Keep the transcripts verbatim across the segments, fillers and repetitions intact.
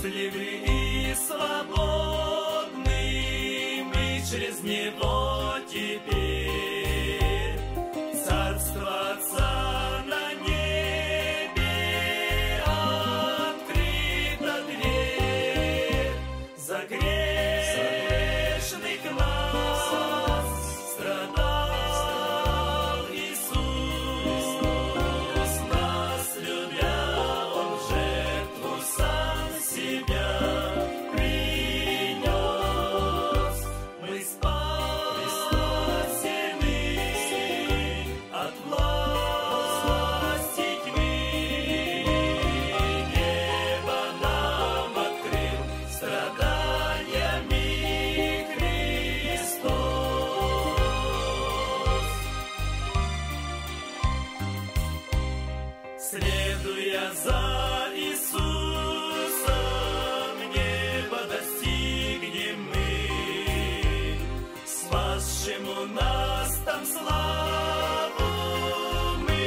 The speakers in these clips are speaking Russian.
Счастливы и свободны мы через Него теперь. Царство Отца на небе, открыта дверь. За грешных нас страдал Иисус, нас любя, Он в жертву сам себя принес. Мы спасены от власти тьмы. Небо нам открыл страданиями Христос. Следуя за Иисусом, небо достигнем мы, спасшему нас там славу мы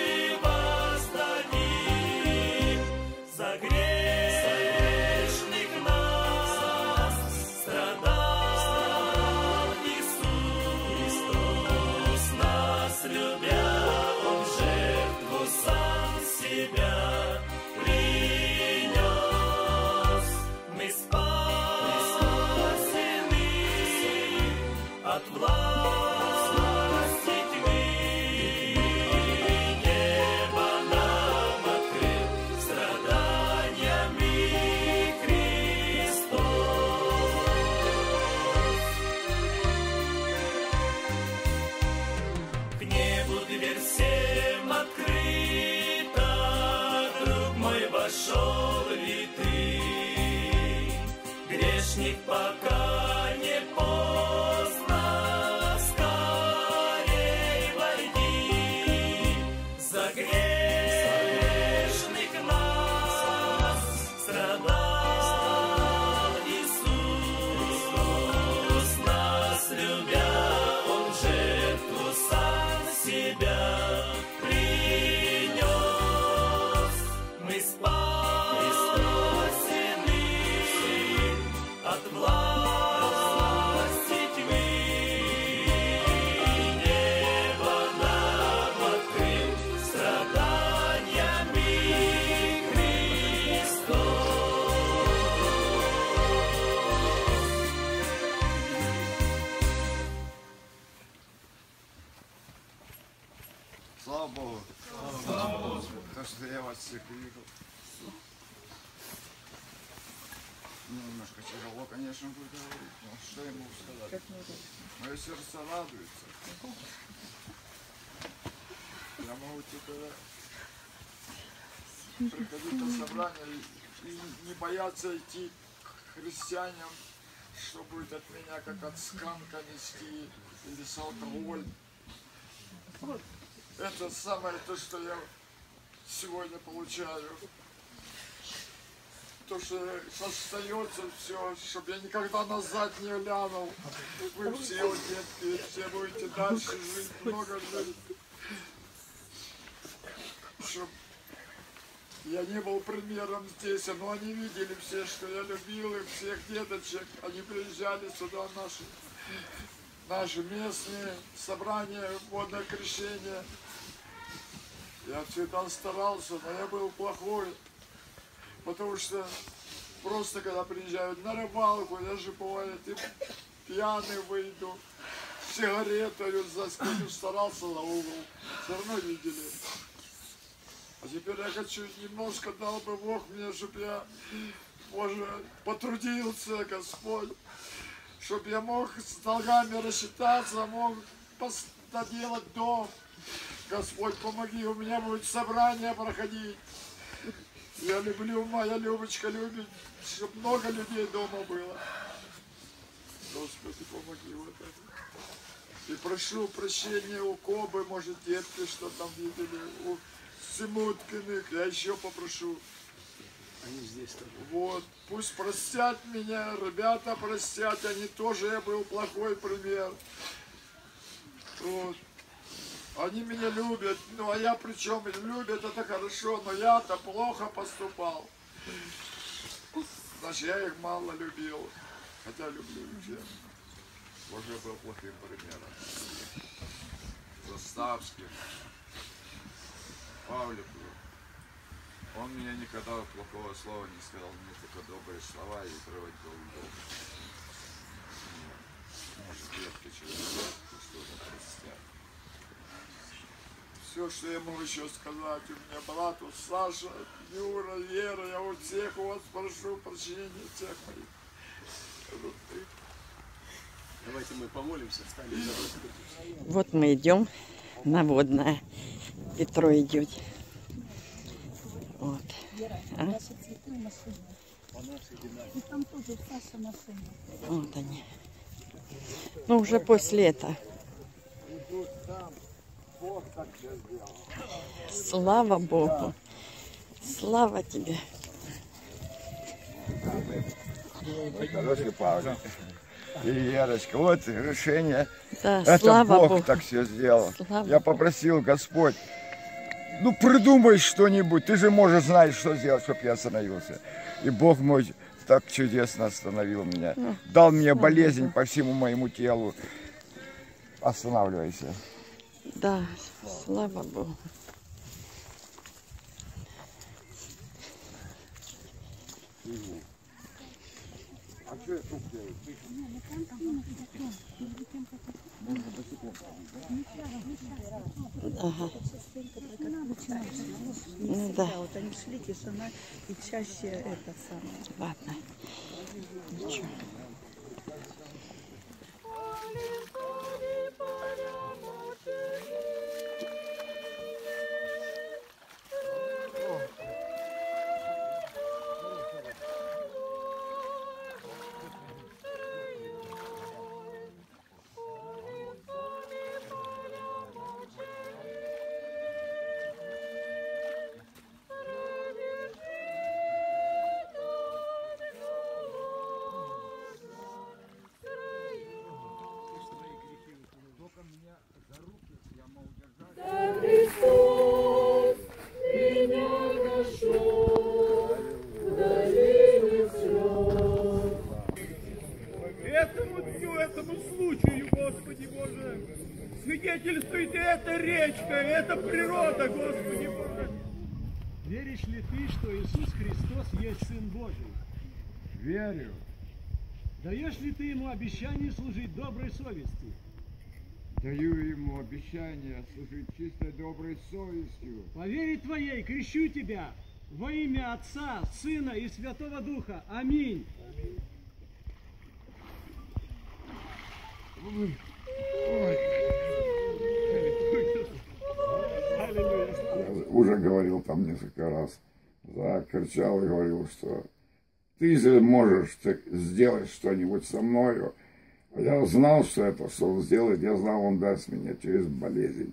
воздадим. За грешных нас страдал Иисус, нас любя, Он в жертву сам себя принес. Мы спасены от власти тьмы. Небо нам открыл страданиями Христос. К небу дверь всем открыта, друг мой, вошел ли ты? Грешник, пока не поздно, скорей войди. За грешных нас страдал Иисус, нас любя, Он в жертву сам себя принес. Мы спасены от власти тьмы. Небо нам открыл страданиями Христос. Слава Богу. Слава Богу. То, что я вас всех увидел. Ну, немножко тяжело, конечно, будет говорить, но что ему сказать? Мое сердце радуется. Я могу теперь приходить на собрание и не бояться идти к христианам, что будет от меня как от сканка нести или с алкоголь. Это самое то, что я сегодня получаю. То, что остается все, чтобы я никогда назад не глянул. Вы все, детки, все будете дальше жить, много жить. Чтоб я не был примером здесь, но они видели все, что я любил их, всех деточек. Они приезжали сюда, наши, наши местные собрания, водное крещение. Я всегда старался, но я был плохой. Потому что просто когда приезжают на рыбалку, я же бывает и пьяный выйду, сигарету заскочу, старался на угол. Все равно видели. А теперь я хочу, немножко дал бы Бог мне, чтобы я, Боже, потрудился, Господь, чтобы я мог с долгами рассчитаться, мог доделать дом. Господь, помоги, у меня будет собрание проходить. Я люблю, моя Любочка любит, чтобы много людей дома было. Господи, помоги вот это. И прошу прощения у Кобы, может, детки, что там видели, у Симуткиных, я еще попрошу. Они здесь тоже. Вот, пусть простят меня, ребята простят, они тоже, я был плохой пример. Вот. Они меня любят, ну а я при чем? Любят, это хорошо, но я-то плохо поступал. Значит, я их мало любил, хотя люблю всех. Уже был плохим примером. Заставским, Павликом. Он мне никогда плохого слова не сказал, мне только добрые слова и проводил долго. Может, редко человек, что-то простят. Все, что я могу еще сказать, у меня брату Саша, Юра, Вера, я у всех у вас прошу прощения, всех моих родных. Давайте мы помолимся, встанем. Вот мы идем на Водное. Петро идет. Вот. А? Вот они. Ну, уже после этого. Слава Богу. Слава тебе. Хороший Павел. И Верочка, вот решение. Да, это слава Бог Богу. так все сделал. Слава Я попросил, Господь, ну придумай что-нибудь. Ты же можешь знать, что сделать, чтобы я остановился. И Бог мой так чудесно остановил меня. Дал мне болезнь по всему моему телу. Останавливайся. Да, слава Богу. А что я тут делаю? Ага. Ну да. Вот они шли, тишина, и чаще это самое. Ладно. Ничего. Этому дню, этому случаю, Господи Боже, свидетельствует эта речка, эта природа, Господи Боже. Веришь ли ты, что Иисус Христос есть Сын Божий? Верю. Даешь ли ты Ему обещание служить доброй совести? Даю ему обещание служить чистой доброй совестью. По вере твоей крещу тебя во имя Отца, Сына и Святого Духа. Аминь. Я уже говорил там несколько раз, закричал и говорил, что ты же можешь так сделать что-нибудь со мною. А я знал, что это, что он сделает, я знал, он даст меня через болезнь.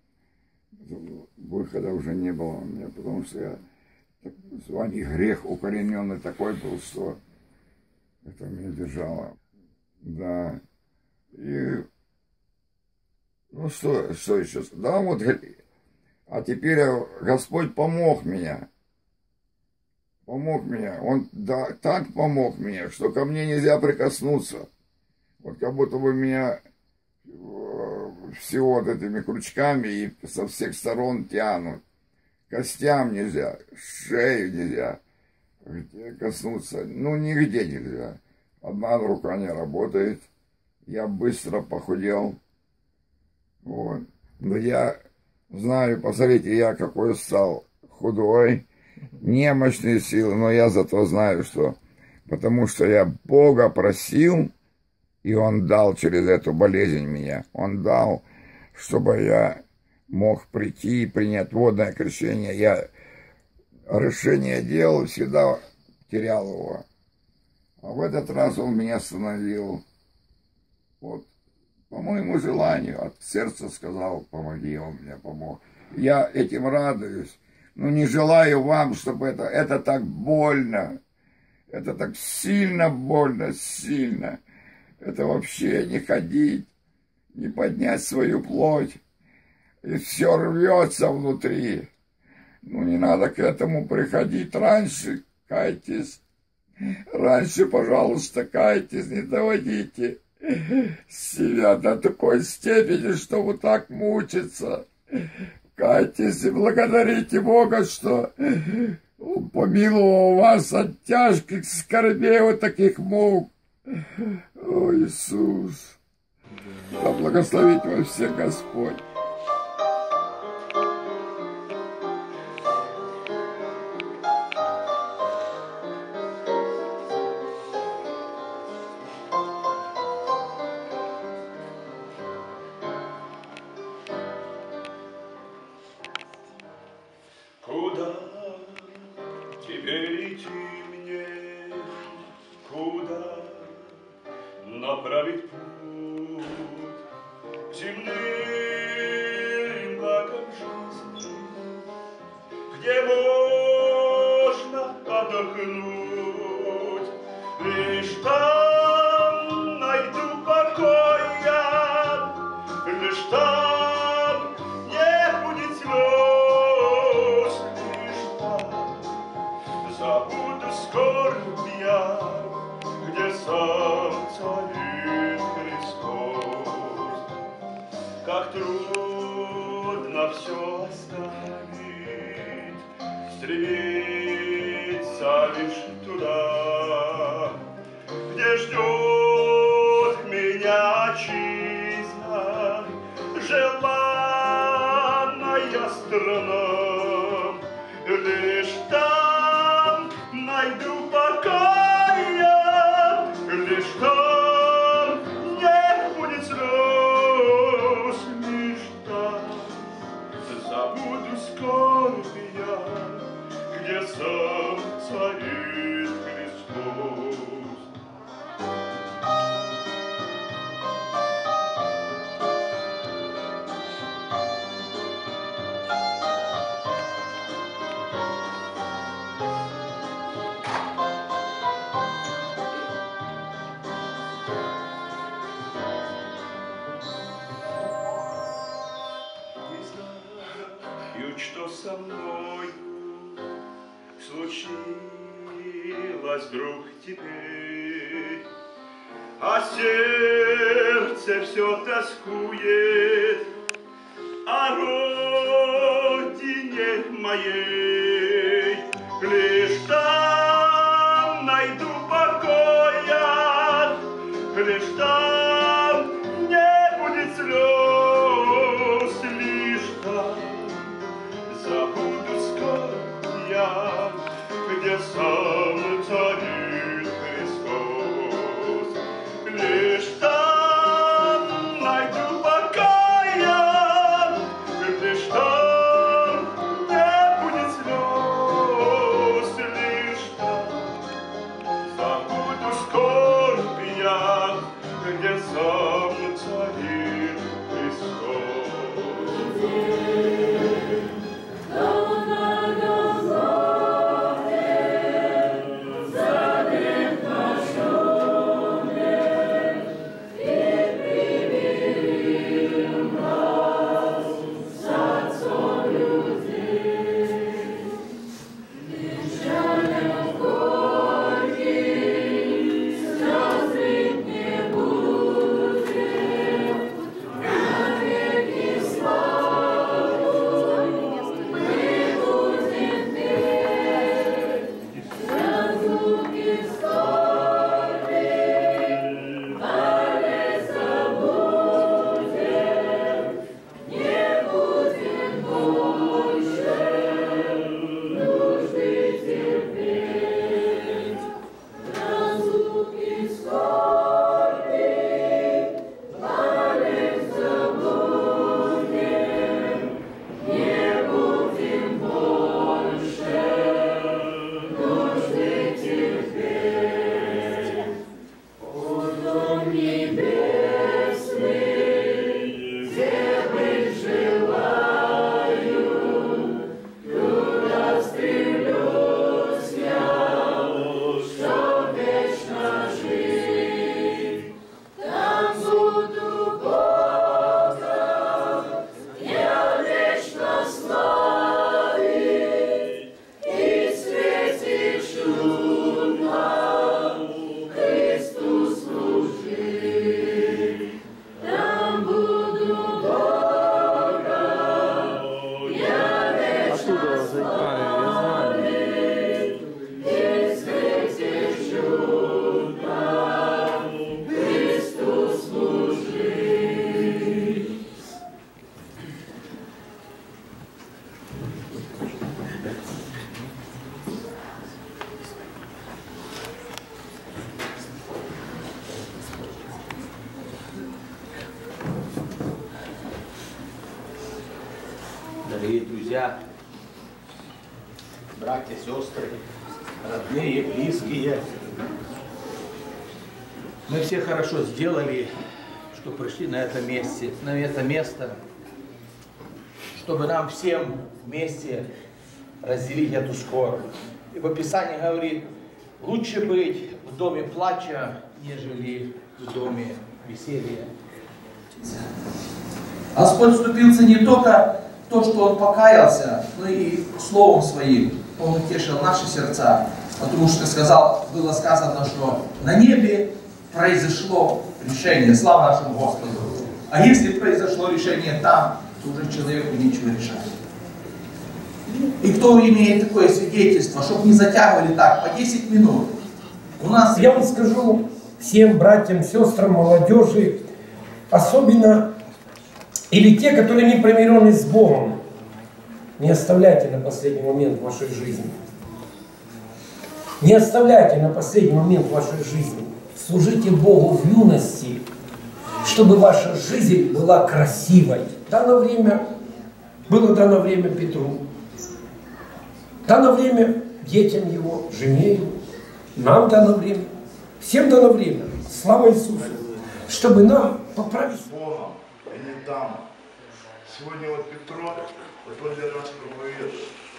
Выхода уже не было у меня, потому что я так званый грех укорененный такой был, что это меня держало. Да. И ну что, что еще? Да, вот, а теперь Господь помог меня. Помог меня. Он да, так помог мне, что ко мне нельзя прикоснуться. Вот как будто бы меня всего вот этими крючками и со всех сторон тянут. Костям нельзя, шею нельзя коснуться. Ну, нигде нельзя. Одна рука не работает. Я быстро похудел. Вот. Но я знаю, посмотрите, я какой стал худой, немощные силы, но я зато знаю, что потому что я Бога просил, и Он дал через эту болезнь меня. Он дал, чтобы я мог прийти и принять водное крещение. Я решение делал, всегда терял его. А в этот раз Он меня остановил. Вот. По моему желанию, от сердца сказал, помоги, Он мне помог. Я этим радуюсь, но не желаю вам, чтобы это, это так больно, это так сильно больно, сильно. Это вообще не ходить, не поднять свою плоть, и все рвется внутри. Ну, не надо к этому приходить раньше, кайтесь, Раньше, пожалуйста, кайтесь, не доводите себя до такой степени, что вот так мучиться. Кайтесь и благодарите Бога, что Он помиловал вас от тяжких скорбей, вот таких мук. О, Иисус, да благословит вас всех Господь. Куда теперь идти мне? Куда направить путь к земным благам жизни, где можно отдохнуть? Лишь там найду покоя, лишь там не будет слез, лишь там забуду скорбь я, где сам царит Христос. Как трудно все оставить, стремиться лишь туда, где ждет меня отчизна, желанная страна. Лишь там найду покоя, лишь там не будет слез, лишь там забуду скорбь я, где сам царит Христос. Что со мною случилось вдруг теперь, а сердце все тоскует о родине моей. Лишь там найду покоя, лишь там не будет слез, лишь там забуду скорбь я, где сам царит Христос. Лишь там найду покоя, дорогие друзья, братья, сестры, родные, близкие. Мы все хорошо сделали, что пришли на это место, на это место, чтобы нам всем вместе разделить эту скорбь. И в Писании говорит, лучше быть в доме плача, нежели в доме веселья. Господь вступился не только то, что Он покаялся, но и словом Своим Он утешил наши сердца, потому что сказал, было сказано, что на небе произошло решение, слава нашему Господу. А если произошло решение там, то уже человеку нечего решать. И кто имеет такое свидетельство, чтобы не затягивали так, по десять минут. У нас... Я вам скажу всем братьям, сестрам, молодежи, особенно, или те, которые не примирены с Богом, не оставляйте на последний момент вашей жизни. Не оставляйте на последний момент вашей жизни. Служите Богу в юности, чтобы ваша жизнь была красивой. Дано время, было дано время Петру. Дано время детям его, жене его. Нам дано время. Всем дано время. Слава Иисусу. Чтобы нам поправить. Богом, а не там. Сегодня вот Петро, вот он для нас проповедует,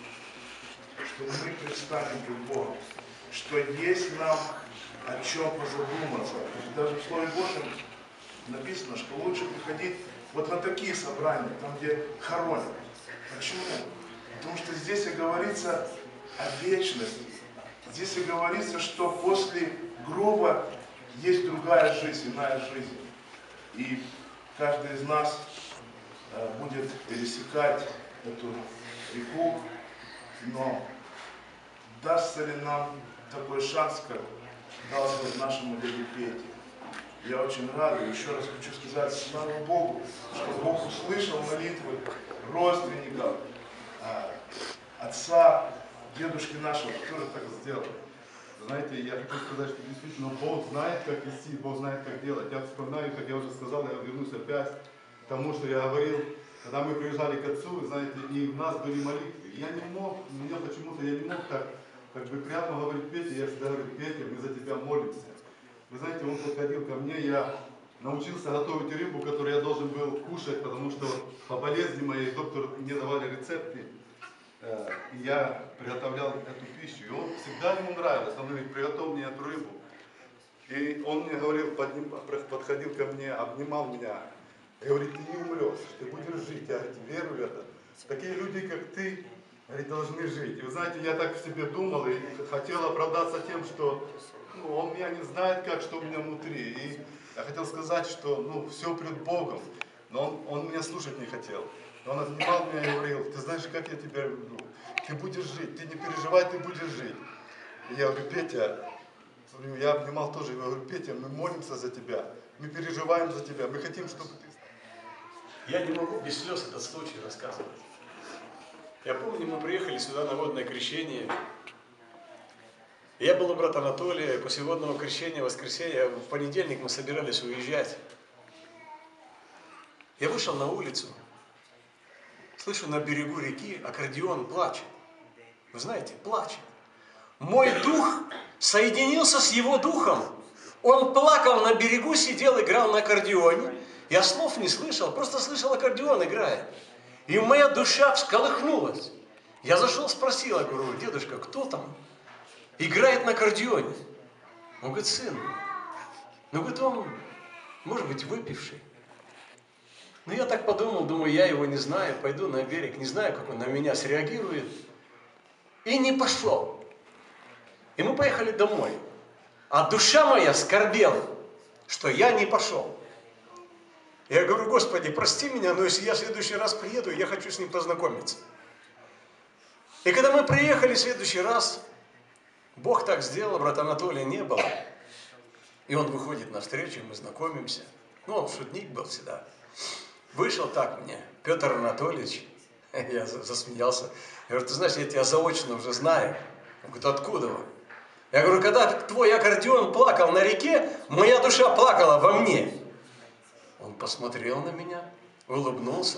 что мы предстанем перед Богом, что есть нам о чем позадуматься. Даже в Слове Божьем написано, что лучше приходить вот на такие собрания, там где хоронят. Почему? Потому что здесь и говорится о вечности. Здесь и говорится, что после гроба есть другая жизнь, иная жизнь. И каждый из нас э, будет пересекать эту реку, но дастся ли нам такой шанс, как дался нашему дяде Пете? Я очень рад, и еще раз хочу сказать, слава Богу, что Бог услышал молитвы родственников, э, отца, дедушки нашего, который так сделал. Знаете, я хочу сказать, что действительно Бог знает, как вести, Бог знает, как делать. Я вспоминаю, как я уже сказал, я вернусь опять к тому, что я говорил, когда мы приезжали к отцу, вы знаете, и у нас были молитвы. Я не мог, меня почему-то, я не мог так, как бы прямо говорить Пете, я всегда говорю, Петя, мы за тебя молимся. Вы знаете, он подходил ко мне, я научился готовить рыбу, которую я должен был кушать, потому что по болезни моей доктор мне давали рецепты. И я приготовлял эту пищу, и он всегда ему нравилось, он говорит, приготовь мне эту рыбу. И он мне говорил, подним, подходил ко мне, обнимал меня, и говорит, ты не умрешь, ты будешь жить. Я говорю, верю в это. Такие люди, как ты, говорит, должны жить. И вы знаете, я так в себе думал и хотел оправдаться тем, что ну, он меня не знает, как, что у меня внутри. И я хотел сказать, что ну, все пред Богом, но он, он меня слушать не хотел. Он обнимал меня и говорил, ты знаешь, как я тебя люблю, ты будешь жить, ты не переживай, ты будешь жить. И я говорю, Петя, я обнимал тоже, я говорю, Петя, мы молимся за тебя, мы переживаем за тебя, мы хотим, чтобы ты... Я не могу без слез этот случай рассказывать. Я помню, мы приехали сюда на водное крещение. Я был у брата Анатолия, после водного крещения, воскресенья, в понедельник мы собирались уезжать. Я вышел на улицу. Слышу, на берегу реки аккордеон плачет. Вы знаете, плачет. Мой дух соединился с его духом. Он плакал на берегу, сидел, играл на аккордеоне. Я слов не слышал, просто слышал, аккордеон играет. И моя душа всколыхнулась. Я зашел, спросил, я говорю, дедушка, кто там играет на аккордеоне? Он говорит, сын, ну, говорит, он, может быть, выпивший. Ну, я так подумал, думаю, я его не знаю, пойду на берег, не знаю, как он на меня среагирует. И не пошел. И мы поехали домой. А душа моя скорбела, что я не пошел. Я говорю, Господи, прости меня, но если я в следующий раз приеду, я хочу с ним познакомиться. И когда мы приехали в следующий раз, Бог так сделал, брата Анатолия не было. И он выходит навстречу, мы знакомимся. Ну, он шутник был всегда. Вышел так мне, Петр Анатольевич, я засмеялся. Я говорю, ты знаешь, я тебя заочно уже знаю. Он говорит, откуда вы? Я говорю, когда твой аккордеон плакал на реке, моя душа плакала во мне. Он посмотрел на меня, улыбнулся,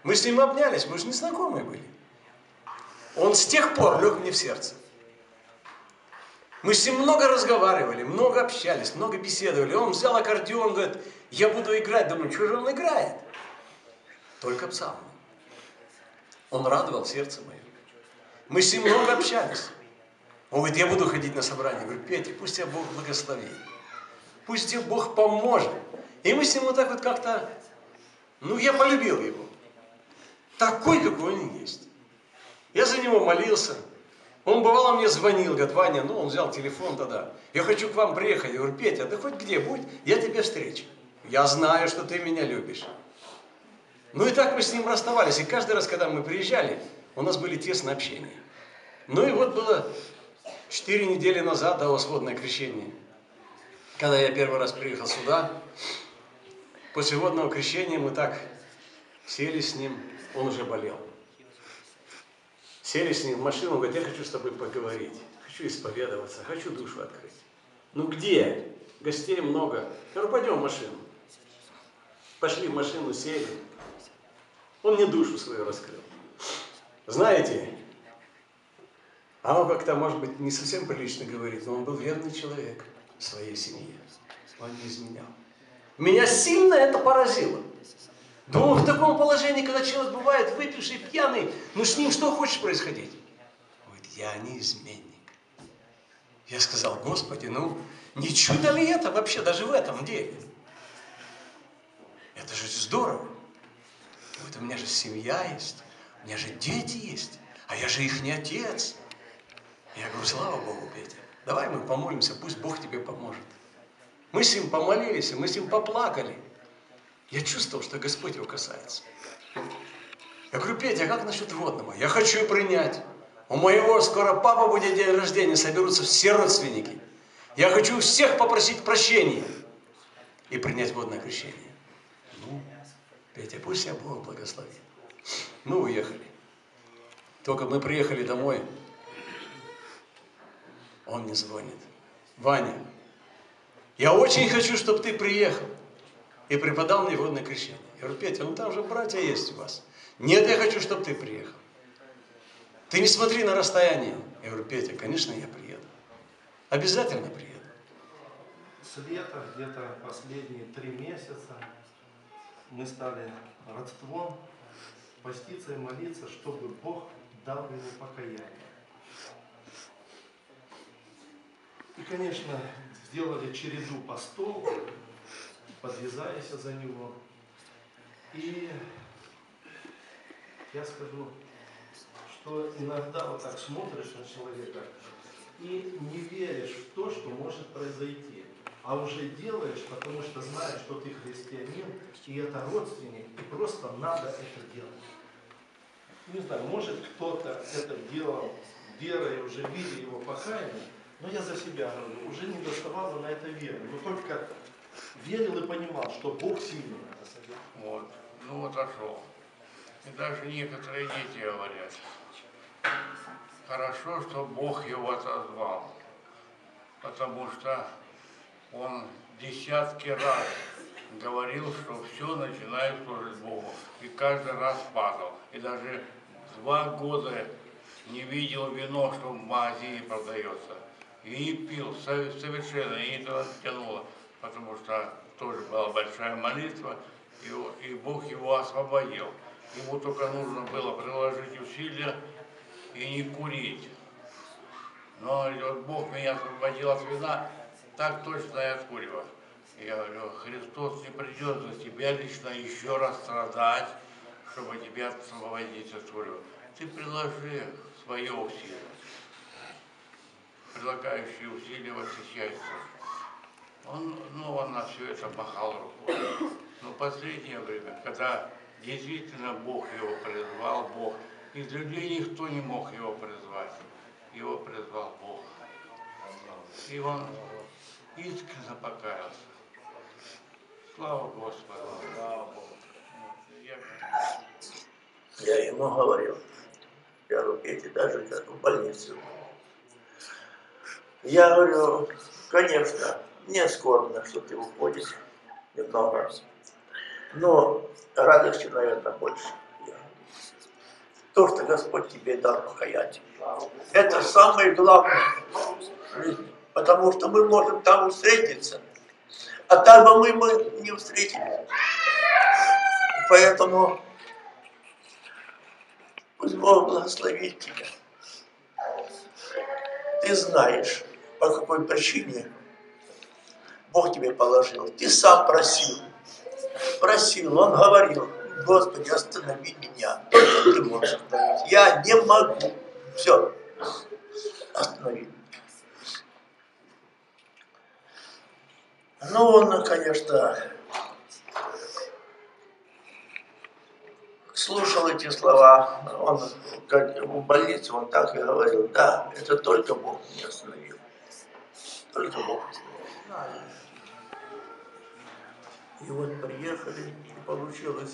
Мы с ним обнялись, мы же не знакомые были. Он с тех пор лег мне в сердце. Мы с ним много разговаривали, много общались, много беседовали. Он взял аккордеон, говорит, я буду играть. Думаю, что же он играет? Только псалмы. Он радовал сердце мое. Мы с ним много общались. Он говорит, я буду ходить на собрание. Я говорю, Петя, пусть тебя Бог благословит. Пусть тебе Бог поможет. И мы с ним вот так вот как-то, ну, я полюбил его. Такой, какой он есть. Я за него молился. Он бывало мне звонил, говорит, Ваня, ну, он взял телефон тогда. Я хочу к вам приехать. Я говорю, Петя, да хоть где будь, я тебя встречу. Я знаю, что ты меня любишь. Ну и так мы с ним расставались. И каждый раз, когда мы приезжали, у нас были тесные общения. Ну и вот было четыре недели назад, до восходное крещение. Когда я первый раз приехал сюда, после водного крещения мы так сели с ним, он уже болел. Сели с ним в машину, он говорит, я хочу с тобой поговорить, хочу исповедоваться, хочу душу открыть. Ну где? Гостей много. Я говорю, пойдем в машину. Пошли в машину, сели. Он мне душу свою раскрыл. Знаете, а он как-то, может быть, не совсем прилично говорит, но он был верный человек в своей семье. Он не изменял. Меня сильно это поразило. Думаю, в таком положении, когда человек бывает выпивший, пьяный, ну с ним что хочешь происходить? Он говорит, я не изменник. Я сказал, Господи, ну не чудо ли это вообще даже в этом деле? Это же здорово. Говорит, у меня же семья есть, у меня же дети есть, а я же их не отец. Я говорю, слава Богу, Петя, давай мы помолимся, пусть Бог тебе поможет. Мы с ним помолились, мы с ним поплакали. Я чувствовал, что Господь его касается. Я говорю, Петя, а как насчет водного? Я хочу принять. У моего скоро папа будет день рождения, соберутся все родственники. Я хочу всех попросить прощения и принять водное крещение. Ну, Петя, пусть тебя Бог благословит. Мы уехали. Только мы приехали домой, он мне звонит. Ваня, я очень хочу, чтобы ты приехал и преподал мне водное крещение. Я говорю, Петя, ну там же братья есть у вас. Нет, я хочу, чтобы ты приехал. Ты не смотри на расстояние. Я говорю, Петя, конечно, я приеду. Обязательно приеду. С лета, где-то последние три месяца, мы стали родством, поститься и молиться, чтобы Бог дал ему покаяние. И, конечно, сделали череду постов, подвязаясь за него. И я скажу, что иногда вот так смотришь на человека и не веришь в то, что может произойти, а уже делаешь, потому что знаешь, что ты христианин, и это родственник, и просто надо это делать. Не знаю, может кто-то это делал верой, уже видя его покаяние, но я за себя говорю, уже не доставало на это веры, но только верил и понимал, что Бог сильный. Вот, ну вот отошел. И даже некоторые дети говорят, хорошо, что Бог его отозвал, потому что он десятки раз говорил, что все начинает служить Богу, и каждый раз падал. И даже два года не видел вино, что в магазине продается. И не пил совершенно, и это тянуло, потому что тоже была большая молитва, и, и Бог его освободил. Ему только нужно было приложить усилия и не курить. Но вот Бог меня освободил от вина, так точно и от курева. Я говорю, Христос не придет за тебя лично еще раз страдать, чтобы тебя освободить от курева. Ты приложи свое усилие. Прилагающие усилия восхищаются. Он, ну, он на все это махал рукой. Но в последнее время, когда действительно Бог его призвал, Бог, из людей никто не мог его призвать. Его призвал Бог. И он искренне покаялся. Слава Господу. Слава Богу. Я ему говорил, я говорю, Петя, даже в больницу. Я говорю, конечно, мне скорбно, что ты уходишь немного, но радости, наверное, больше. Я то, что Господь тебе дал покаяние. Это самое главное в жизни. Потому что мы можем там встретиться, а там бы мы, мы не встретились. Поэтому пусть Бог благословит тебя. Ты знаешь, по какой причине Бог тебе положил. Ты сам просил. Просил, Он говорил: Господи, останови меня. Только Ты можешь остановить. Я не могу. Все. Останови. Ну, он, конечно, слушал эти слова. Он, как в больнице, он так и говорил: да, это только Бог меня остановил. Только Бог остановил. И вот приехали, и получилось,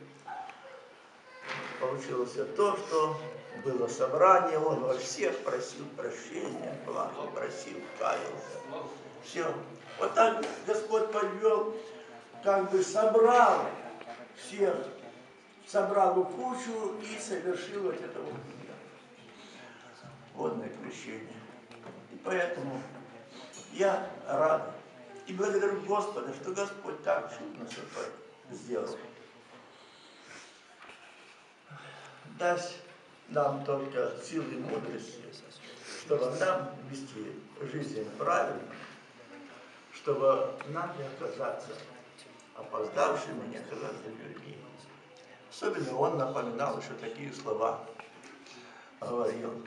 получилось то, что было собрание, он во всех просил прощения, плакал, просил, каялся. Все. Вот так Господь повел, как бы собрал всех, собрал в кучу и совершил вот это вот водное крещение. И поэтому я рад. И благодарю Господа, что Господь так чудно сделал. Даст нам только силы и мудрости, чтобы нам вести жизнь правильно, чтобы нам не оказаться опоздавшими, не оказаться людьми. Особенно он напоминал еще такие слова. Говорил: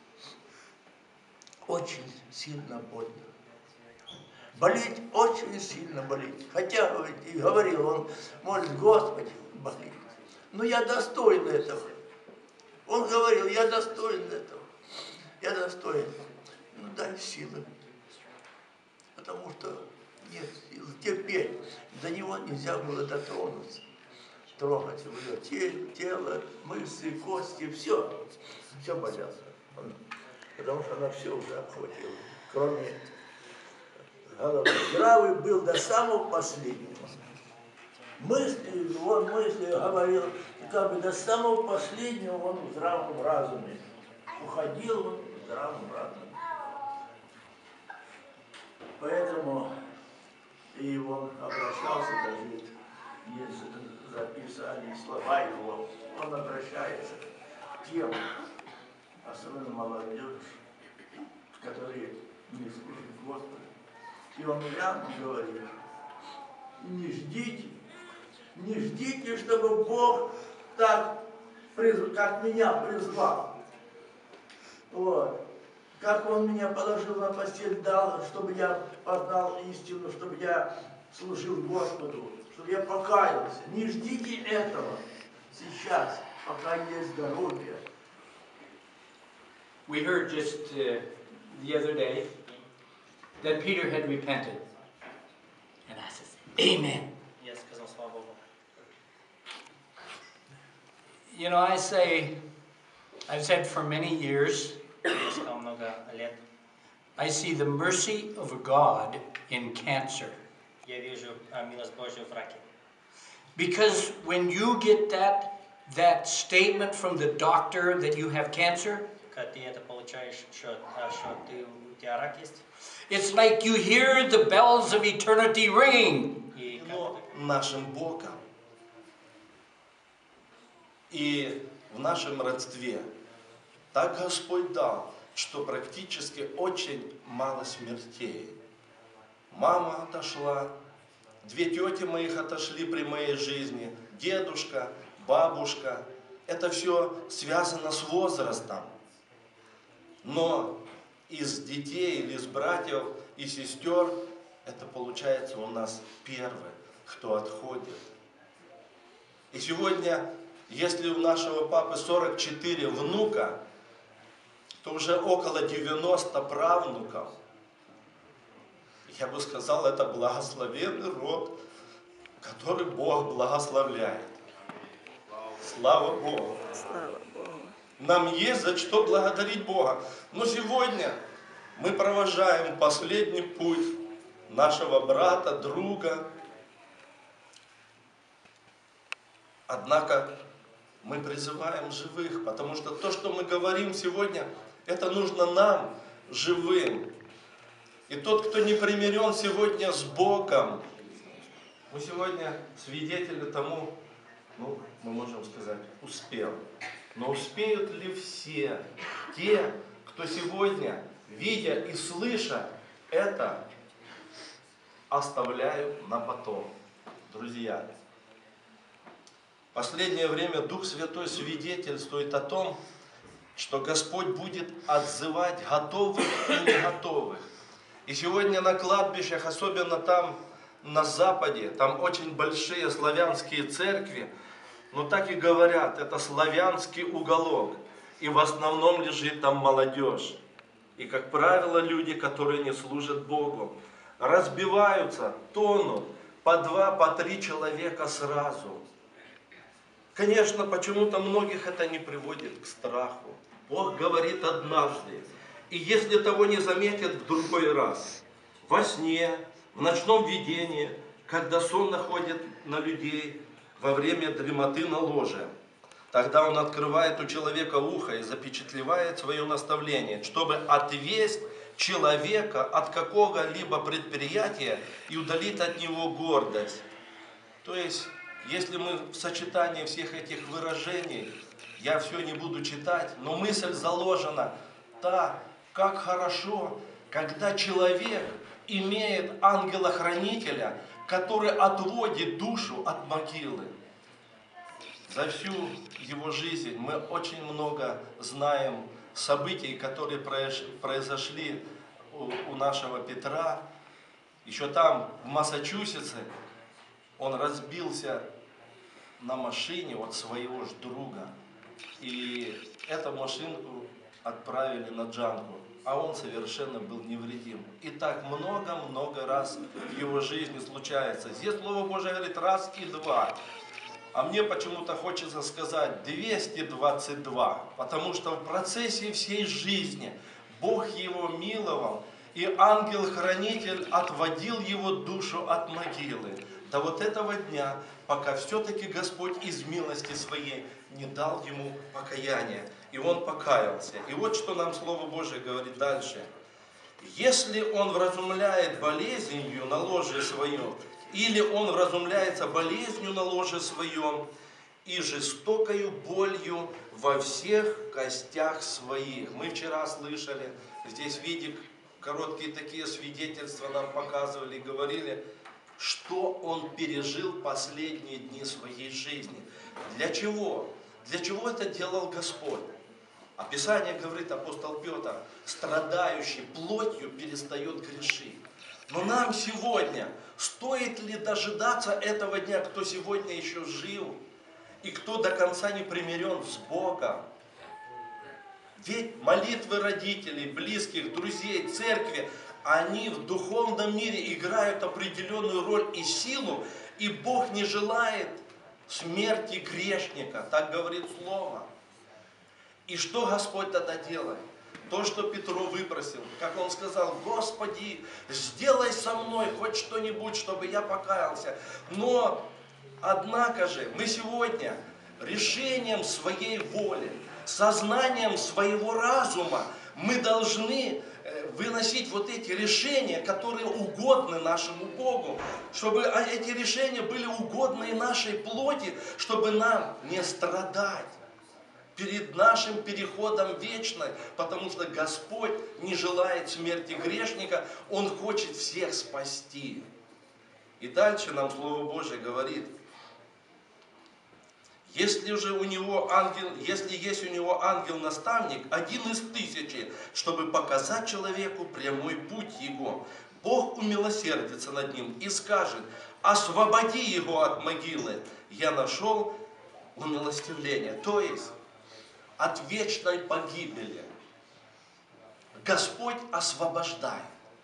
очень сильно больно. Болеть очень сильно болеть. Хотя, и говорил он, может, Господи, болит. Но я достоин этого. Он говорил: я достоин этого. Я достоин. Ну дай силы. Потому что нет сил терпеть. До него нельзя было дотронуться. Трогать его тело, тело, мысли, кости, все. Все болело. Потому что она все уже обхватила. Кроме головы. Здравый был до самого последнего. Мысли, он мысли говорил, как бы до самого последнего он в здравом разуме. Уходил он в здравом разуме. Поэтому и он обращался, даже есть записали слова его, он обращается к тем, особенно молодежь, которые не служат Господу. И он прямо говорит: не ждите, не ждите, чтобы Бог так, как меня призвал. Вот. Как Он меня положил на постель, дал, чтобы я познал истину, чтобы я служил Господу, чтобы я покаялся. Не ждите этого сейчас, пока есть здоровье. We heard just uh, the other day that Peter had repented. And I said, Amen. Я сказал слава Богу. You know, I say, I've said for many years, Я сказал много лет. I see the mercy of God in cancer. Я вижу милость Божью в раке. Because when you get that that statement from the doctor that you have cancer, Когда ты это получаешь, что, что ты, у тебя рак есть, it's like you hear the bells of eternity ringing. Но нашим Богом и в нашем родстве так Господь дал, что практически очень мало смертей. Мама отошла, две тети моих отошли при моей жизни, дедушка, бабушка. Это все связано с возрастом. Но из детей или из братьев и сестер это получается у нас первый, кто отходит. И сегодня, если у нашего папы сорок четыре внука, то уже около девяноста правнуков. Я бы сказал, это благословенный род, который Бог благословляет. Слава Богу. Слава Богу. Нам есть за что благодарить Бога. Но сегодня мы провожаем последний путь нашего брата, друга. Однако мы призываем живых, потому что то, что мы говорим сегодня, это нужно нам, живым. И тот, кто не примирен сегодня с Богом, мы сегодня свидетели тому, ну, мы можем сказать, успел. Но успеют ли все те, кто сегодня, видя и слыша это, оставляют на потом? Друзья, в последнее время Дух Святой свидетельствует о том, что Господь будет отзывать готовых и не готовых. И сегодня на кладбищах, особенно там на Западе, там очень большие славянские церкви, но так и говорят, это славянский уголок. И в основном лежит там молодежь. И, как правило, люди, которые не служат Богу, разбиваются, тонут по два, по три человека сразу. Конечно, почему-то многих это не приводит к страху. Бог говорит однажды. И если того не заметят, в другой раз. Во сне, в ночном видении, когда сон находит на людей во время дремоты на ложе. Тогда он открывает у человека ухо и запечатлевает свое наставление, чтобы отвесть человека от какого-либо предприятия и удалить от него гордость. То есть, если мы в сочетании всех этих выражений, я все не буду читать, но мысль заложена, та, как хорошо, когда человек имеет ангела-хранителя, который отводит душу от могилы. За всю его жизнь мы очень много знаем событий, которые произошли у нашего Петра. Еще там, в Массачусетсе, он разбился на машине от своего же друга. И эту машинку отправили на Джангу, а он совершенно был невредим. И так много-много раз в его жизни случается. Здесь Слово Божие говорит раз и два. А мне почему-то хочется сказать двести двадцать два, потому что в процессе всей жизни Бог его миловал, и ангел-хранитель отводил его душу от могилы. До вот этого дня, пока все-таки Господь из милости своей не дал ему покаяния. И он покаялся. И вот что нам Слово Божие говорит дальше. Если он вразумляет болезнью на ложе своем, или он вразумляется болезнью на ложе своем и жестокою болью во всех костях своих. Мы вчера слышали, здесь видик, короткие такие свидетельства нам показывали и говорили, что он пережил последние дни своей жизни. Для чего? Для чего это делал Господь? А Писание говорит, апостол Петр, страдающий плотью перестает грешить. Но нам сегодня, стоит ли дожидаться этого дня, кто сегодня еще жив, и кто до конца не примирен с Богом? Ведь молитвы родителей, близких, друзей, церкви, они в духовном мире играют определенную роль и силу, и Бог не желает смерти грешника, так говорит Слово. И что Господь тогда делает? То, что Петро выпросил, как он сказал, Господи, сделай со мной хоть что-нибудь, чтобы я покаялся. Но, однако же, мы сегодня решением своей воли, сознанием своего разума, мы должны выносить вот эти решения, которые угодны нашему Богу, чтобы эти решения были угодны и нашей плоти, чтобы нам не страдать перед нашим переходом вечной, потому что Господь не желает смерти грешника, Он хочет всех спасти. И дальше нам Слово Божие говорит, если же у него ангел, если есть у него ангел-наставник, один из тысячи, чтобы показать человеку прямой путь его, Бог умилосердится над ним и скажет, освободи его от могилы, я нашел умилостивление. То есть, от вечной погибели Господь освобождает.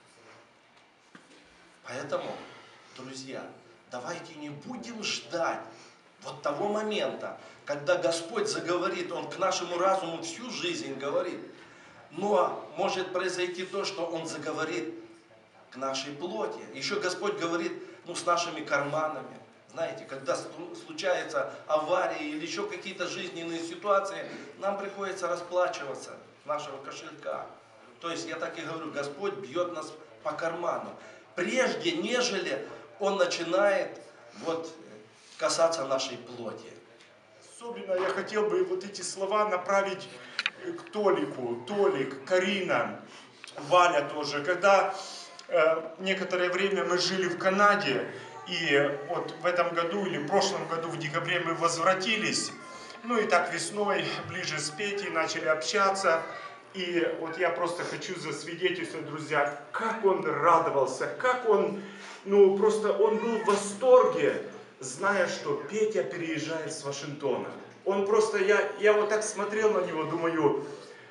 Поэтому, друзья, давайте не будем ждать вот того момента, когда Господь заговорит, Он к нашему разуму всю жизнь говорит, но может произойти то, что Он заговорит к нашей плоти. Еще Господь говорит, ну, с нашими карманами. Знаете, когда случается авария или еще какие-то жизненные ситуации, нам приходится расплачиваться нашего кошелька. То есть я так и говорю, Господь бьет нас по карману. Прежде, нежели Он начинает вот, касаться нашей плоти. Особенно я хотел бы вот эти слова направить к Толику. Толик, Карина, Валя тоже. Когда э, некоторое время мы жили в Канаде, и вот в этом году или в прошлом году в декабре мы возвратились, ну и так весной ближе с Петей начали общаться. И вот я просто хочу засвидетельствовать, друзья, как он радовался, как он, ну просто он был в восторге, зная, что Петя переезжает с Вашингтона. Он просто, я, я вот так смотрел на него, думаю,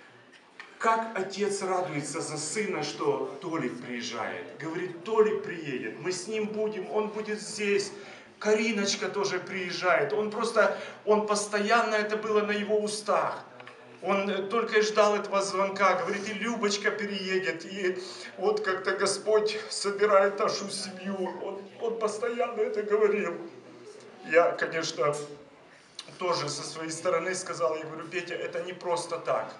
как отец радуется за сына, что Толик приезжает. Говорит, Толик приедет, мы с ним будем, он будет здесь. Кариночка тоже приезжает. Он просто, он постоянно, это было на его устах. Он только и ждал этого звонка, говорит, и Любочка переедет, и вот как-то Господь собирает нашу семью. Он, он постоянно это говорил. Я, конечно, тоже со своей стороны сказал, я говорю, Петя, это не просто так,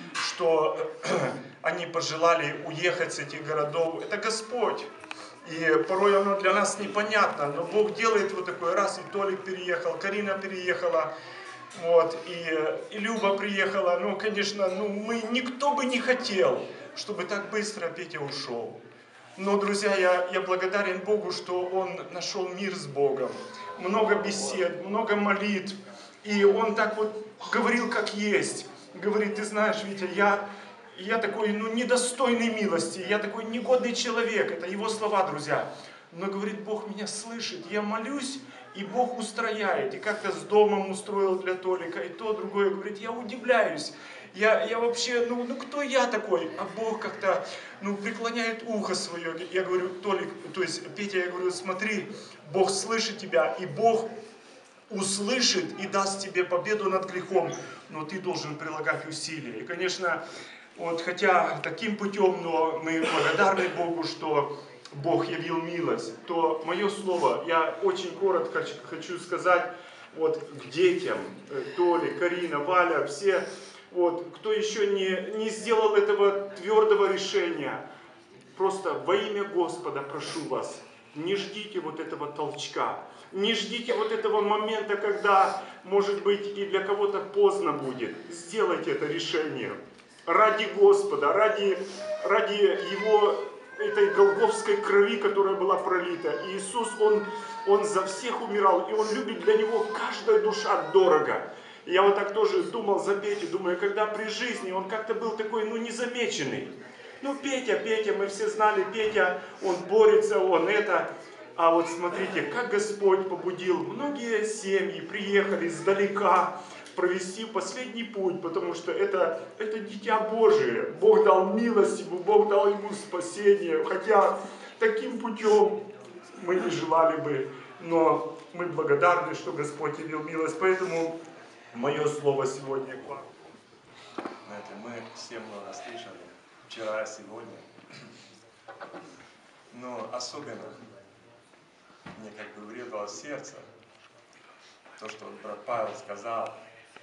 что они пожелали уехать с этих городов. Это Господь. И порой оно для нас непонятно, но Бог делает вот такой раз, и Толик переехал, Карина переехала. Вот, и, и Люба приехала, ну, конечно, ну, мы, никто бы не хотел, чтобы так быстро Петя ушел. Но, друзья, я, я благодарен Богу, что он нашел мир с Богом. Много бесед, много молитв. И он так вот говорил, как есть. Говорит, ты знаешь, Витя, я, я такой, ну, недостойный милости, я такой негодный человек. Это его слова, друзья. Но, говорит, Бог меня слышит, я молюсь, и Бог устрояет. И как-то с домом устроил для Толика, и то, другое. Говорит, я удивляюсь. Я, я вообще, ну, ну кто я такой? А Бог как-то, ну, преклоняет ухо свое. Я говорю, Толик, то есть Петя, я говорю, смотри, Бог слышит тебя, и Бог услышит и даст тебе победу над грехом. Но ты должен прилагать усилия. И, конечно, вот, хотя таким путем, но мы благодарны Богу, что Бог явил милость, то мое слово, я очень коротко хочу сказать вот, к детям, Толе, Карина, Валя, все, вот, кто еще не, не сделал этого твердого решения, просто во имя Господа прошу вас, не ждите вот этого толчка, не ждите вот этого момента, когда, может быть, и для кого-то поздно будет. Сделайте это решение ради Господа, ради, ради Его этой голгофской крови, которая была пролита. И Иисус, Он, Он за всех умирал, и Он любит, для Него каждая душа дорого. И я вот так тоже думал за Петю, думаю, когда при жизни он как-то был такой, ну, незамеченный. Ну, Петя, Петя, мы все знали, Петя, он борется, он это. А вот смотрите, как Господь побудил многие семьи, приехали издалека, провести последний путь, потому что это, это дитя Божие. Бог дал милость ему, Бог дал ему спасение. Хотя таким путем мы не желали бы, но мы благодарны, что Господь явил милость. Поэтому мое слово сегодня к вам. Знаете, мы все много слышали, вчера, сегодня. Но особенно мне как бы врезало сердце то, что вот брат Павел сказал,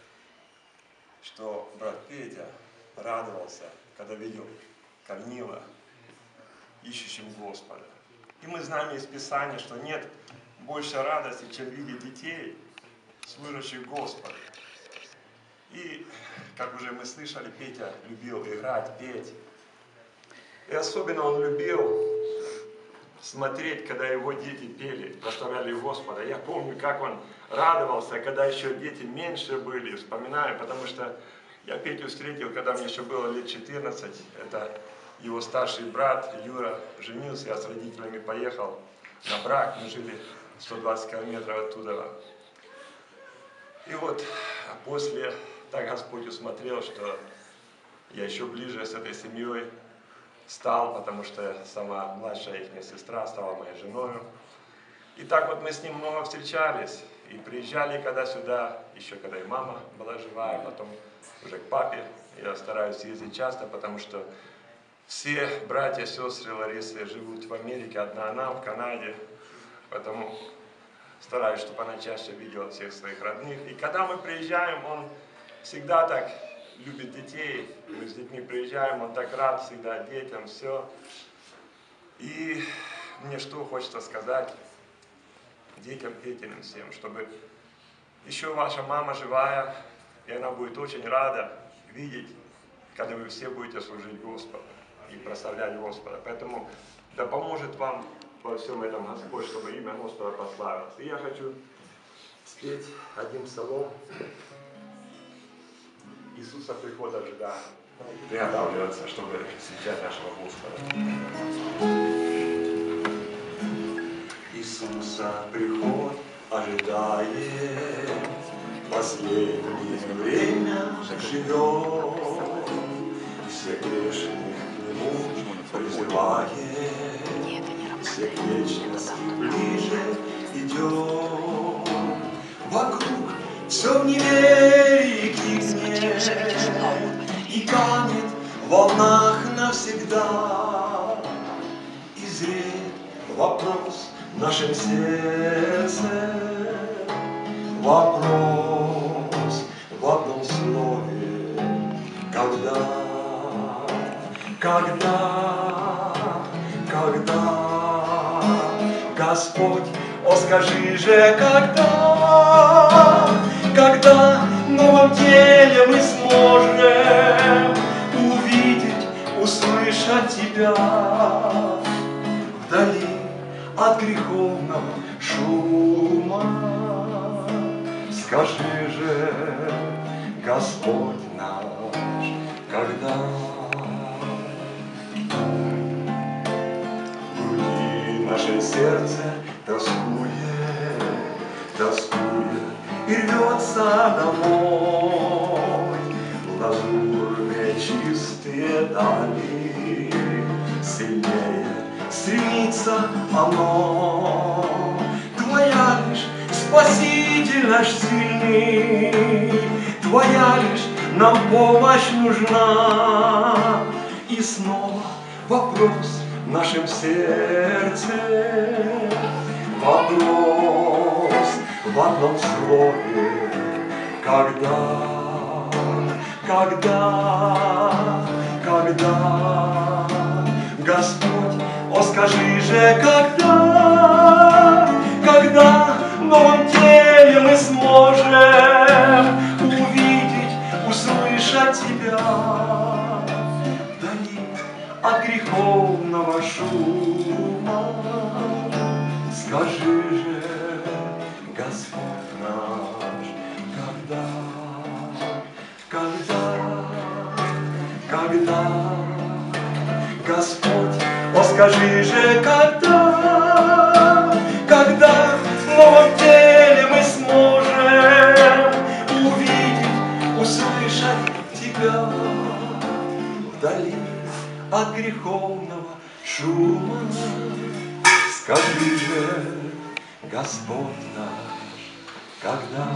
что брат Петя радовался, когда видел Корнила, ищущим Господа. И мы знаем из Писания, что нет больше радости, чем видеть детей, служащих Господу. И, как уже мы слышали, Петя любил играть, петь. И особенно он любил смотреть, когда его дети пели, прославляли Господа. Я помню, как он радовался, когда еще дети меньше были, вспоминаю, потому что я Петю встретил, когда мне еще было лет четырнадцать. Это его старший брат Юра женился, я с родителями поехал на брак, мы жили сто двадцать километров оттуда. И вот после, так Господь усмотрел, что я еще ближе с этой семьей стал, потому что сама младшая их сестра стала моей женой. И так вот мы с ним много встречались и приезжали когда сюда, еще когда и мама была жива, а потом уже к папе. Я стараюсь ездить часто, потому что все братья, сестры Ларисы живут в Америке, одна она в Канаде. Поэтому стараюсь, чтобы она чаще видела всех своих родных. И когда мы приезжаем, он всегда так любит детей. Мы с детьми приезжаем, он так рад всегда детям, все. И мне что хочется сказать детям, детям всем, чтобы еще ваша мама живая, и она будет очень рада видеть, когда вы все будете служить Господу и прославлять Господа. Поэтому да поможет вам во всем этом Господь, чтобы имя Господа прославилось. И я хочу спеть один псалом. Иисуса прихода ожидаем. Приготавливаться, чтобы встречать нашего Господа. Иисуса приход ожидаем, последнее время живем, всех грешных к Нему призываем, все к вечности ближе идем. Вокруг все в неверии гибнет и канет в волнах навсегда. И зреет вопрос в нашем сердце, вопрос в одном слове. Когда, когда, когда, Господь, о скажи же, когда, когда в новом теле мы сможем увидеть, услышать Тебя вдали от греховного шума. Скажи же, Господь наш, когда в груди наше сердце тоскует, тоскует и рвется домой в лазурные чистые дали. Сильнее стремится оно, Твоя лишь спасительность сильней, Твоя лишь нам помощь нужна. И снова вопрос в нашем сердце, вопрос в одном слове. Когда, когда, когда, Господь, о скажи же, когда, когда в новом теле мы сможем увидеть, услышать Тебя вдали от греховного шума. Скажи же, Господь наш, когда, когда, когда, Господь, о скажи же, когда, когда в новом теле мы сможем увидеть, услышать Тебя вдали от греховного шума. Скажи же, Господь наш, когда.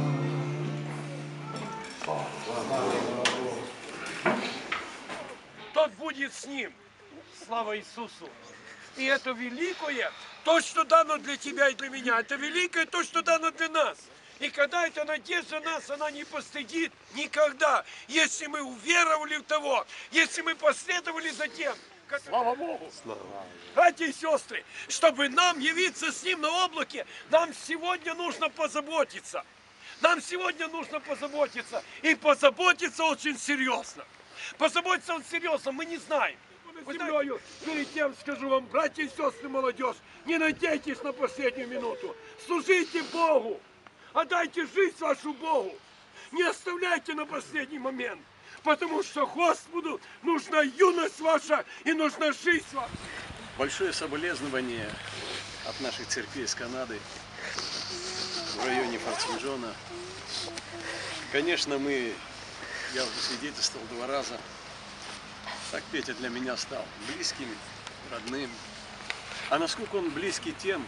Тот будет с ним. Слава Иисусу! И это великое, то, что дано для тебя и для меня, это великое то, что дано для нас. И когда эта надежда нас, она не постыдит никогда, если мы уверовали в того, если мы последовали за тем. Как... Слава Богу! Слава. Братья и сестры, чтобы нам явиться с Ним на облаке, нам сегодня нужно позаботиться. Нам сегодня нужно позаботиться. И позаботиться очень серьезно. Позаботиться он серьезно, мы не знаем. Вы знаете, перед тем скажу вам, братья и сестры, молодежь, не надейтесь на последнюю минуту. Служите Богу. Отдайте жизнь вашу Богу. Не оставляйте на последний момент. Потому что Господу нужна юность ваша и нужна жизнь ваша. Большое соболезнование от наших церквей из Канады в районе Форт-Сен-Джона. Конечно, мы, я уже свидетельствовал два раза, так Петя для меня стал близким, родным. А насколько он близкий тем,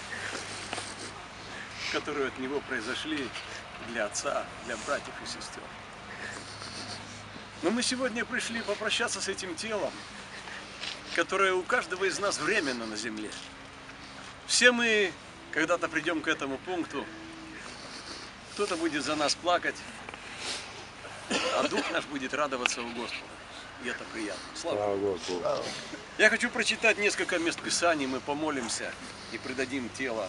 которые от него произошли для отца, для братьев и сестер. Но мы сегодня пришли попрощаться с этим телом, которое у каждого из нас временно на земле. Все мы когда-то придем к этому пункту, кто-то будет за нас плакать, а дух наш будет радоваться у Господа. И это приятно. Слава Господу. Я хочу прочитать несколько мест Писаний, мы помолимся и предадим тело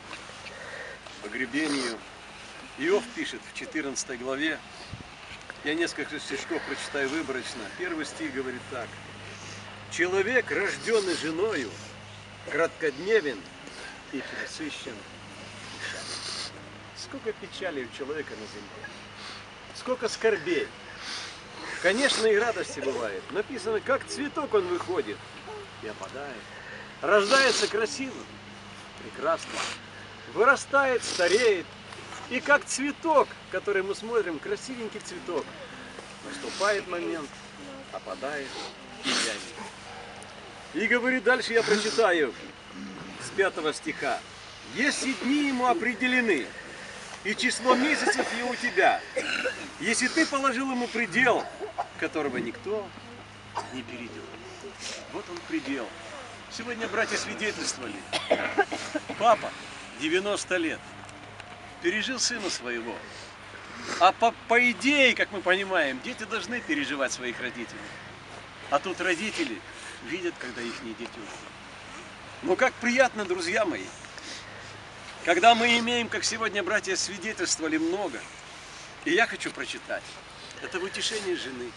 погребению. Иов пишет в четырнадцатой главе, я несколько стишков прочитаю выборочно. Первый стих говорит так. Человек, рожденный женою, краткодневен и пресыщен печалью. Сколько печали у человека на земле, сколько скорбей. Конечно, и радости бывает. Написано, как цветок он выходит и опадает. Рождается красивым, прекрасно. Вырастает, стареет. И как цветок, который мы смотрим, красивенький цветок. Наступает момент, опадает и вянет. И говорит дальше, я прочитаю с пятого стиха. Если дни ему определены, и число месяцев и у тебя, если ты положил ему предел, которого никто не перейдет. Вот он предел. Сегодня братья свидетельствовали. Папа, девяносто лет, пережил сына своего. А по, по идее, как мы понимаем, дети должны переживать своих родителей. А тут родители видят, когда их дети уходят. Но как приятно, друзья мои, когда мы имеем, как сегодня братья свидетельствовали, много. И я хочу прочитать. Это в утешении жены.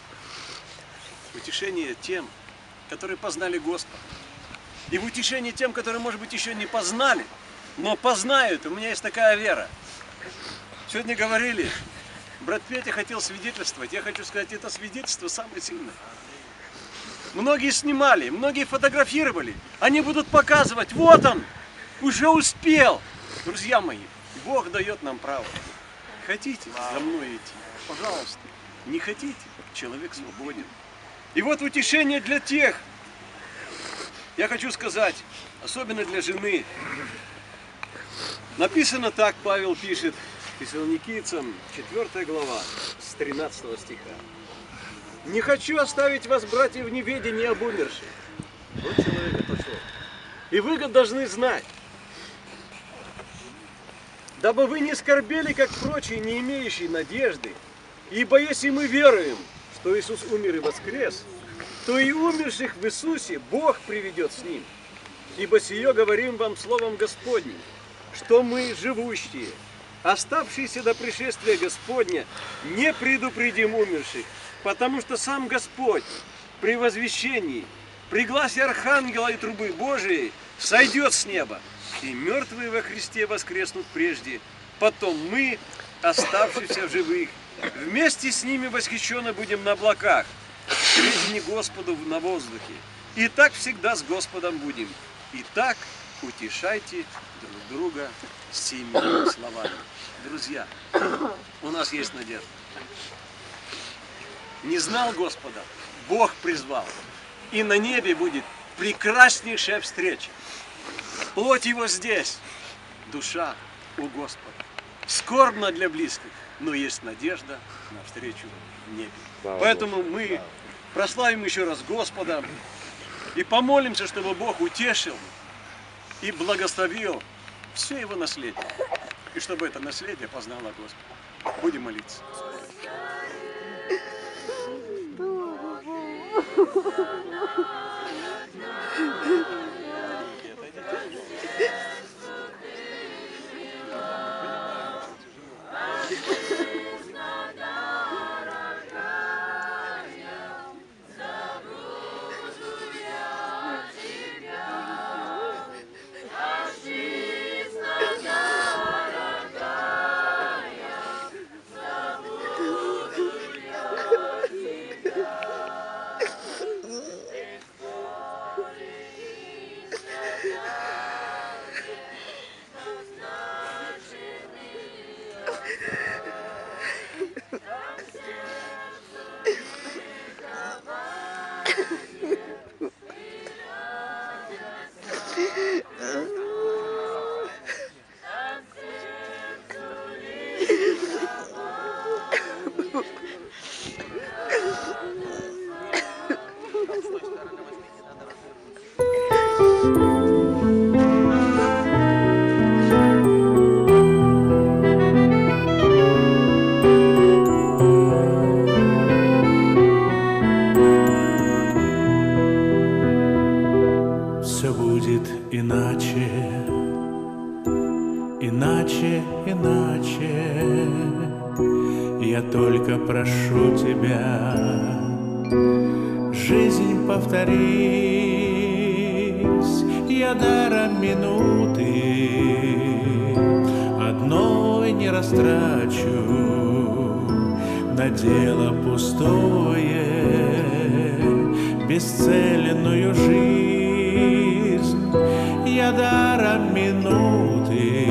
Утешение тем, которые познали Господа. И в утешении тем, которые, может быть, еще не познали, но познают. У меня есть такая вера. Сегодня говорили, брат Петя хотел свидетельствовать. Я хочу сказать, это свидетельство самое сильное. Многие снимали, многие фотографировали. Они будут показывать, вот он, уже успел. Друзья мои, Бог дает нам право. Хотите за мной идти? Пожалуйста. Не хотите? Человек свободен. И вот утешение для тех. Я хочу сказать, особенно для жены. Написано так, Павел пишет Фессалоникийцам, четвёртая глава, с тринадцатого стиха. Не хочу оставить вас, братья, в неведении об умерших. Вот человек отошел. И вы должны знать, дабы вы не скорбели, как прочие, не имеющие надежды. Ибо если мы веруем, что Иисус умер и воскрес, то и умерших в Иисусе Бог приведет с Ним. Ибо сие говорим вам словом Господним, что мы, живущие, оставшиеся до пришествия Господня, не предупредим умерших, потому что сам Господь при возвещении, при гласе архангела и трубы Божией сойдет с неба, и мертвые во Христе воскреснут прежде, потом мы, оставшиеся в живых, вместе с ними восхищены будем на облаках, к Господу на воздухе. И так всегда с Господом будем. И так утешайте друг друга сими словами. Друзья, у нас есть надежда. Не знал Господа, Бог призвал. И на небе будет прекраснейшая встреча. Плоть его здесь, душа у Господа. Скорбно для близких, но есть надежда на встречу в небе. Слава Поэтому Богу. мы прославим еще раз Господа и помолимся, чтобы Бог утешил и благословил все его наследие. И чтобы это наследие познало Господа. Будем молиться. жизнь повторись, я даром минуты одной не растрачу на дело пустое, бесцельную жизнь. Я даром минуты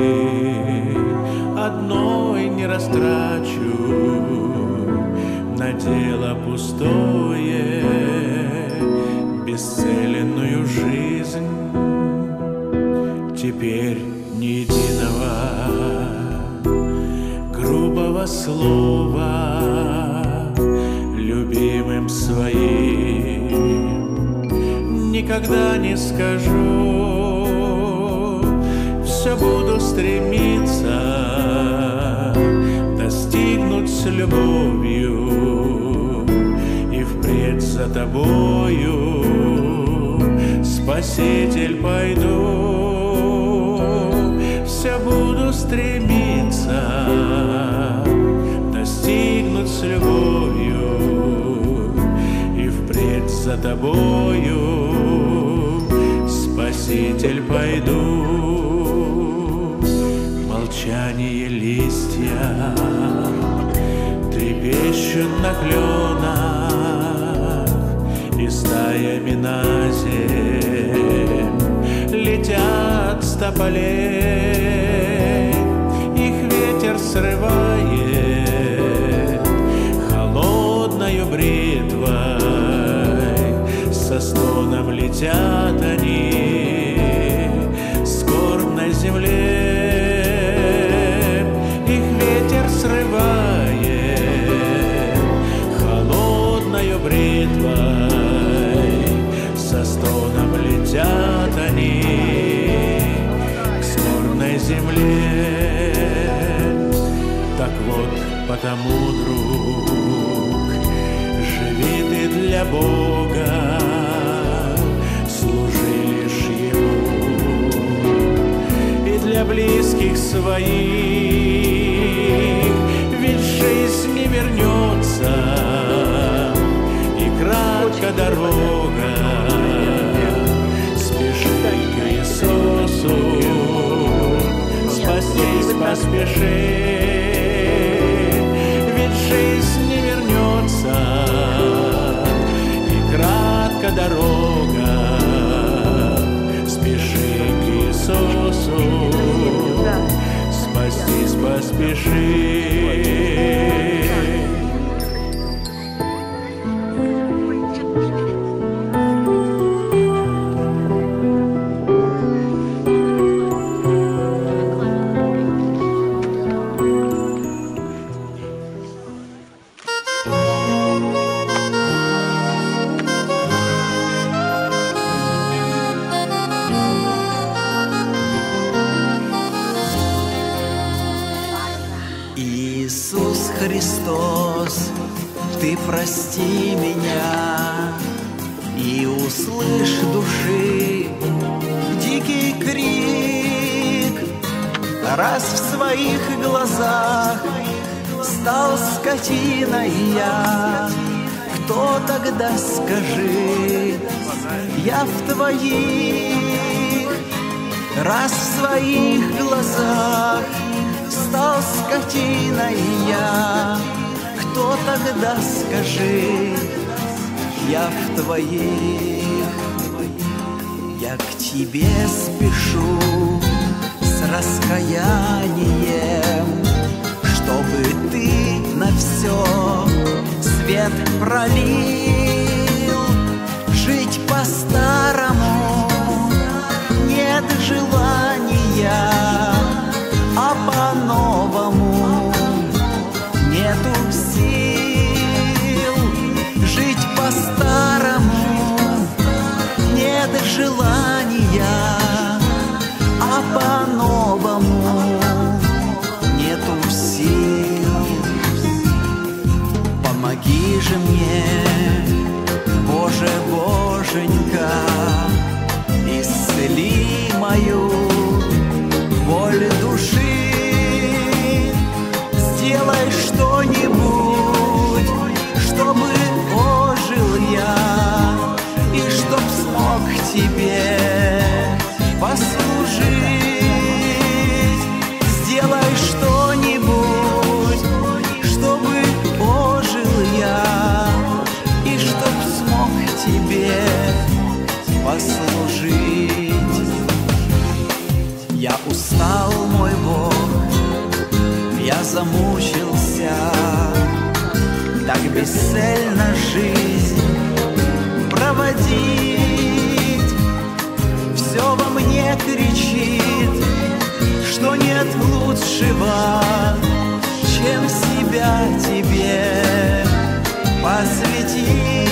одной не растрачу на дело пустое, бесцельную жизнь. Теперь ни единого грубого слова любимым своим никогда не скажу. Все буду стремиться достигнуть с любовью и впредь за тобою, Спаситель, пойду. Все буду стремиться достигнуть с любовью и впредь за тобою, Спаситель, пойду. Молчание листья трепещут на кленах, и стаями на земь летят с тополей. Их ветер срывает холодною бритвой, со стоном летят они скорбной земле. Их ветер срывает холодною бритвой, со стоном летят они к скорбной земле. Так вот, потому, друг, живи ты для Бога, служи лишь Ему, и для близких своих, ведь жизнь не вернется, и кратка дорога. Спеши к Иисусу, спастись поспеши, ведь жизнь не вернется, и кратка дорога. Спеши к Иисусу, спастись поспеши. Иисус Христос, Ты прости меня и услышь души дикий крик. Раз в своих глазах стал скотиной я, кто тогда, скажи, я в твоих? Раз в своих глазах стал скотиной я, кто тогда, скажи, я в твоих? Я к тебе спешу с раскаянием, чтобы ты на все свет пролил. Жить по-старому нет желания, а по-новому нету сил. Жить по-старому нет желания, а по-новому нету сил. Помоги же мне, Боже, Боженька, исцели мою боль души. Сделай что-нибудь, чтобы бесцельно жизнь проводить. Все во мне кричит, что нет лучшего, чем себя тебе посвятить.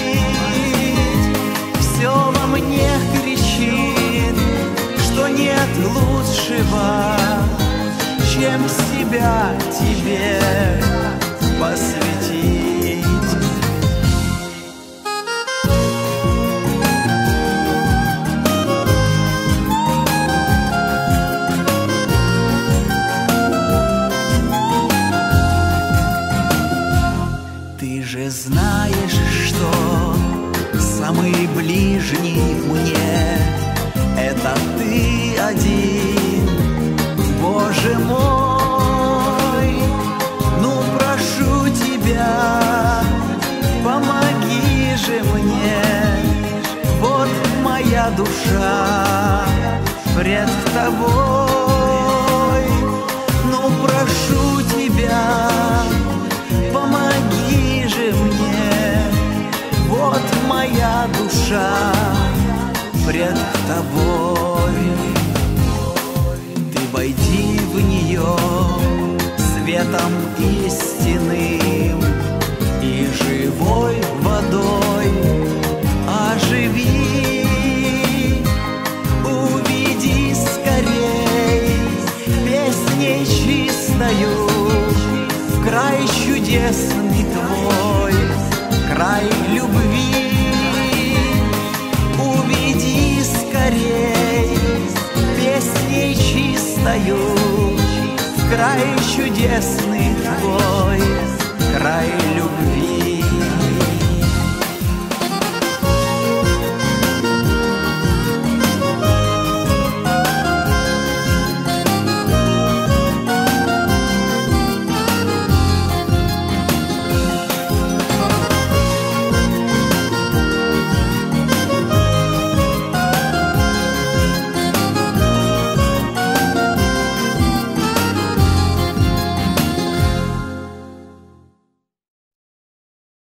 Все во мне кричит, что нет лучшего, чем себя тебе посвятить. Ты же знаешь, что самый ближний мне — это ты один, Боже мой. Ну, прошу тебя, помоги же мне, вот моя душа пред тобой. Ну, прошу тебя, помоги же мне, вот моя душа пред тобой. Ты войди в нее светом истинным, и живой